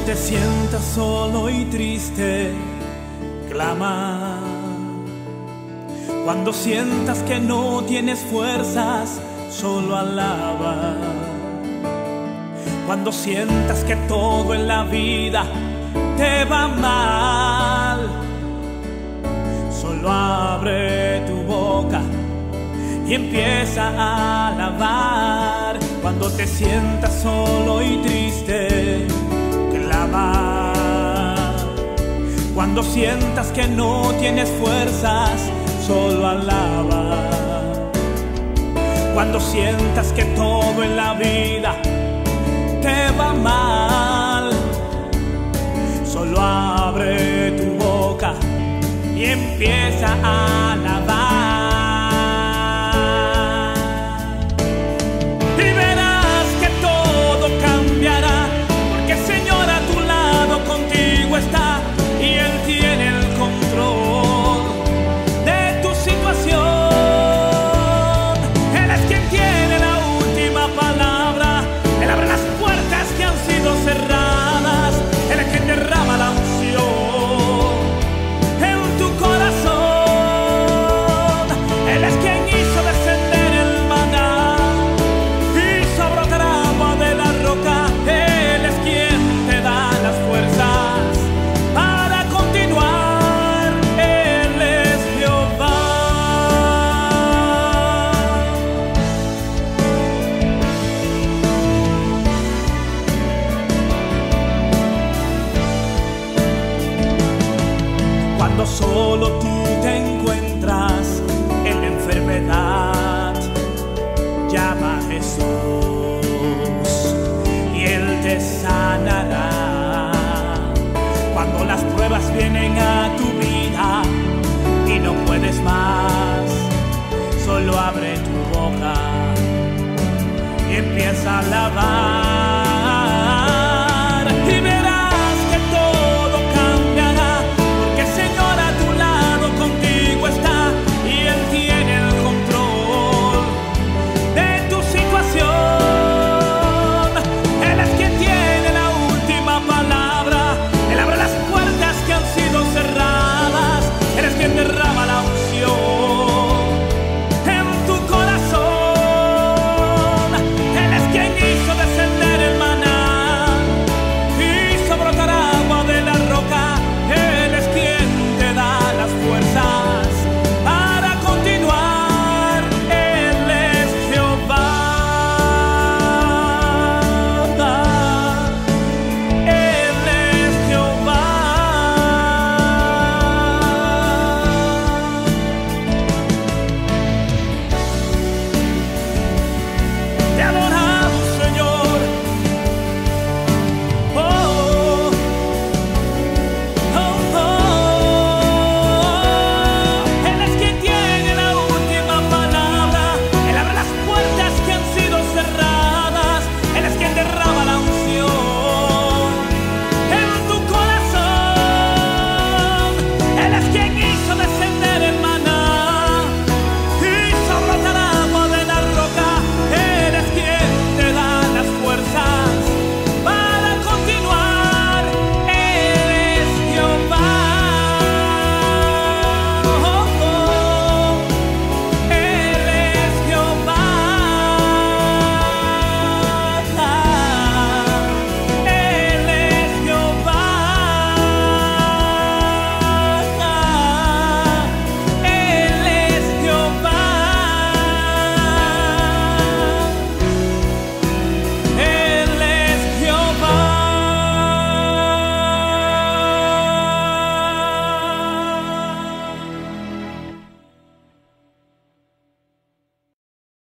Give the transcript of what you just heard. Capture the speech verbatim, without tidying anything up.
te sientas solo y triste, clama. Cuando sientas que no tienes fuerzas, solo alaba. Cuando sientas que todo en la vida te va mal, solo abre tu boca y empieza a alabar. Cuando te sientas solo y triste, clama. Cuando sientas que no tienes fuerzas, solo alaba. Cuando sientas que todo en la vida te va mal, solo abre tu boca y empieza a alabar. Y verás que todo cambiará, porque el Señor a tu lado contigo está y Él tiene el control de tu situación. Él es quien tiene la última palabra. Él abre las puertas que han sido cerradas. Él es quien derrama la unción en tu corazón. Él es quien hizo descender el maná, hizo brotar agua de la roca. Él es quien te da las fuerzas para continuar. Él es Jehová. Cuando solo tú te encuentras en la enfermedad, llama a Jesús y Él te sanará. Cuando las pruebas vienen a tu vida y no puedes más, solo abre tu boca y empieza a alabar.